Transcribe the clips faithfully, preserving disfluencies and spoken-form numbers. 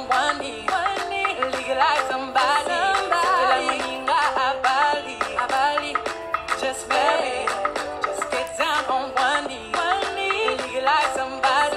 one knee. Legalize somebody. Just marry. Just get down on one knee. Legalize somebody.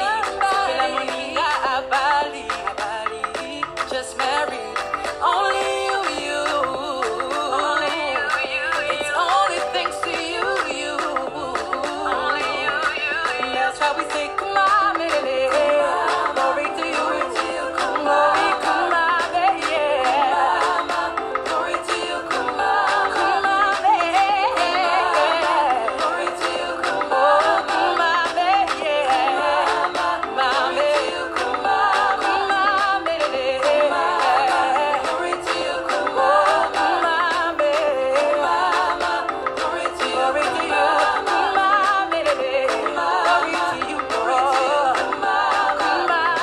Just marry. Only you, you. Only you, you. It's only thanks to you, you. Only you, you. That's why we say, come on, Malela. Glory to you, glory, come on, yeah. Glory to you, come on, come on, yeah. Glory to you, come on, come on, yeah. Mama, you come on, come on, Malela. Glory to you, come on, come on, Mama. Glory to you, glory to you, come on, Malela. Glory to you, come on, come on,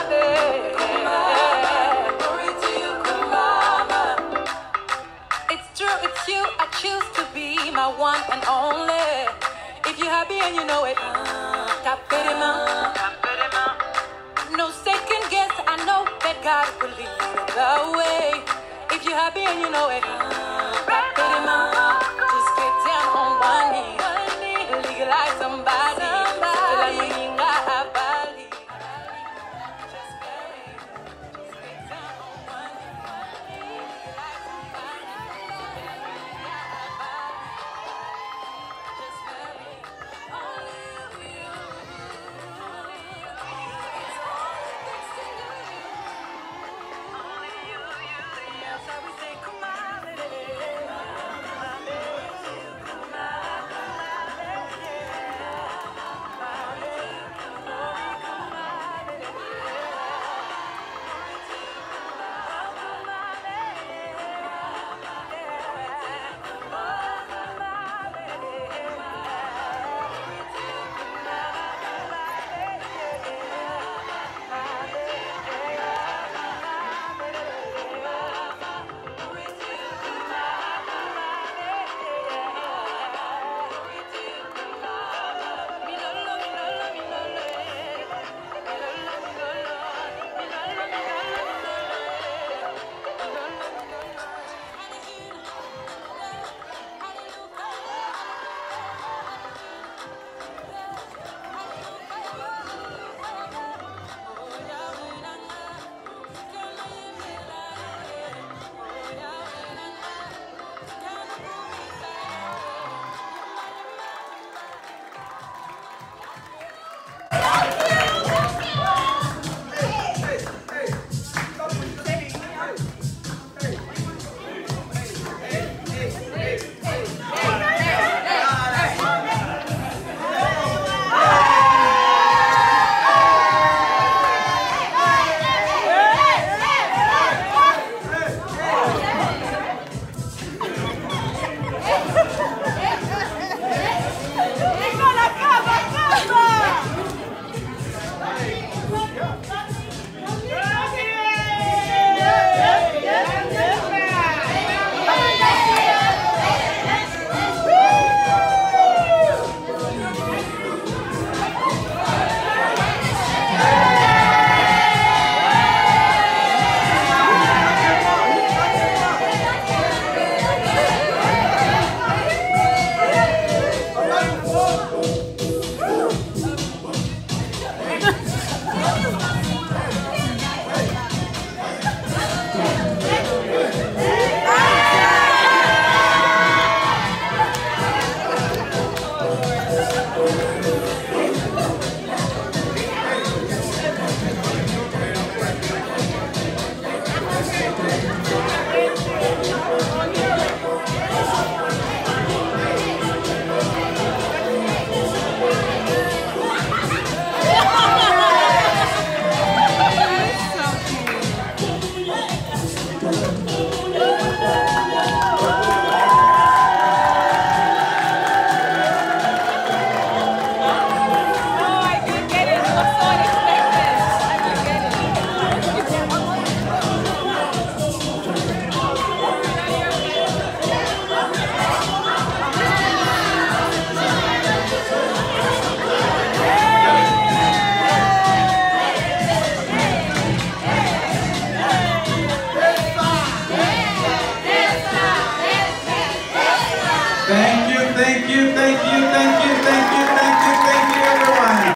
glory to you, come on. It's true, it's you. I choose to be my one and only. If you're happy and you know it, Pedido. No second guess. I know that God will lead you the way. If you're happy and you know it, Pedido.